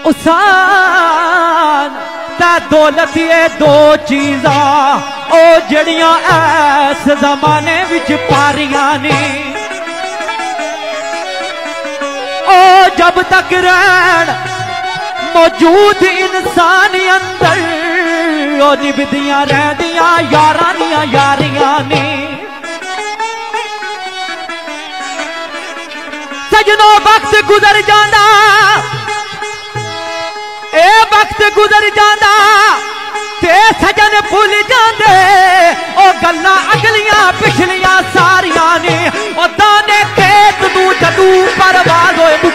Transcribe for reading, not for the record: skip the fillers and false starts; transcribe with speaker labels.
Speaker 1: उसान ते दौलत ये दो चीज़ा ओ जड़ियां ऐस जमाने विच पारियां ने। ओ जब तक रहन मौजूद इंसान अंदर ओ निभदियां रहदियां यारां दियां यारियां ने। सजनों वक्त गुजर जांदा, ए वक्त गुजर जांदा ते सजन भुल जांदे ओ गल्लां अगलियां पिछलियां सारियां ने। ओ दाने खेत तू जदू परवाज़ होए